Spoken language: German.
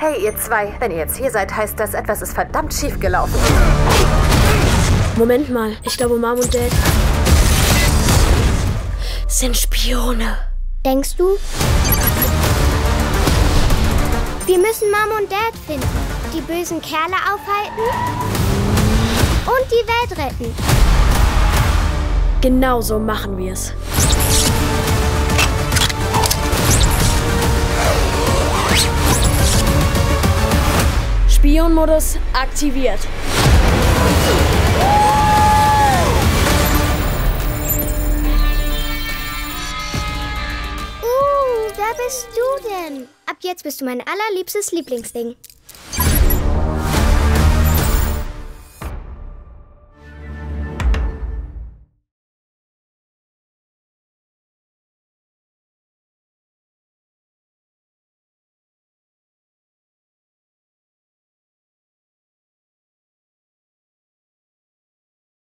Hey, ihr zwei, wenn ihr jetzt hier seid, heißt das, etwas ist verdammt schief gelaufen. Moment mal, ich glaube, Mom und Dad sind Spione. Denkst du? Wir müssen Mom und Dad finden, die bösen Kerle aufhalten und die Welt retten. Genau so machen wir es. Spionmodus aktiviert. Wer bist du denn? Ab jetzt bist du mein allerliebstes Lieblingsding.